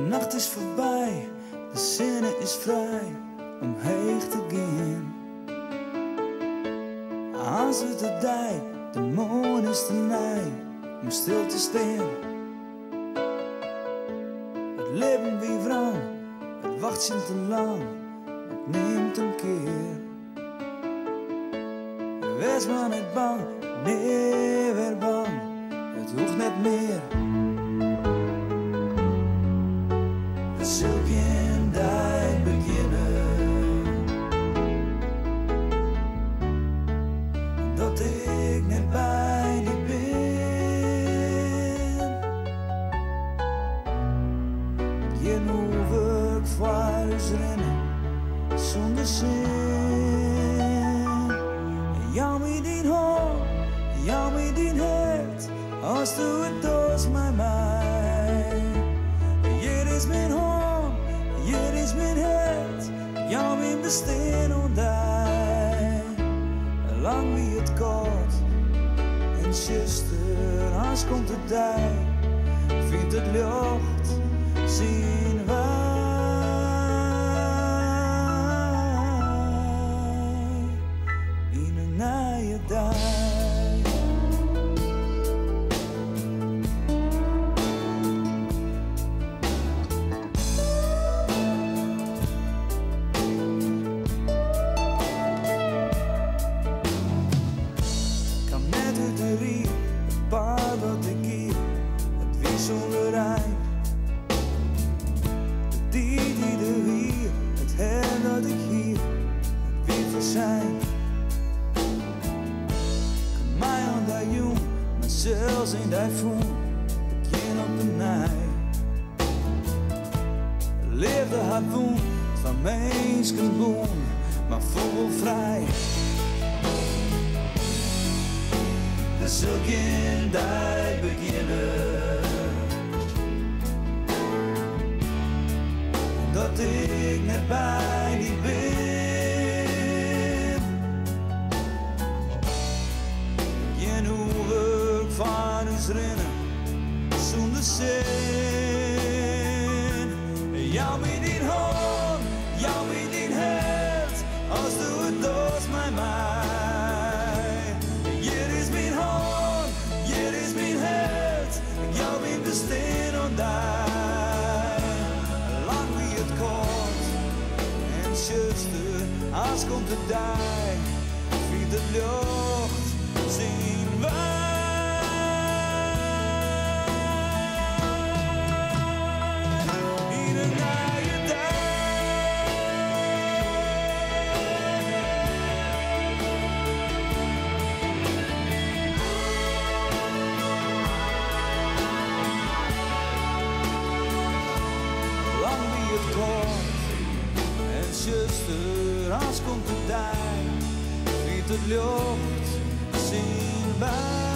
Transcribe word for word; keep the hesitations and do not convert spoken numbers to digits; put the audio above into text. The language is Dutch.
nacht is voorbij, de zin is vrij om heen te gaan. Als het de dij, de moon is te nij om stil te staan. Het leven wie wrang, het wacht je te lang, het neemt een keer. Wees maar niet bang, nee weer bang, het hoeft net meer. Het zal geen dag beginnen dat ik net bij die ben. Geen hoef ik voor dus rennen zonder zin. Jou met die hand, jou met die hart, als du het doos met mij. Hier is mijn hand, hier is mijn hart, jou mijn bestaan ondij. Lang wie het kort, en zuster, als komt het dij, vindt het lucht, zien wij. In een nieuwe dag. Het paard dat ik hier, het wie zonder rijn. De die die er hier, het her dat ik hier, het wie voor zijn. Kan mij aan die jong, maar zelfs in die voel, begin op de nij. Leefde haar woon, van mensen boon, maar vogelvrij. Er zal geen dag beginnen dat ik net bij die ben. Geen hoef ik van ons rennen zonder zin. Jou met die hand, jou met die hart, als du het doos met mij. Steen ondij, lang wie het kort, en zuster, als komt het dij, vindt het lucht, zien wij. In een nieuwe dag. Het kort, en zuster, als komt het dij, vindt het lucht, zien wij.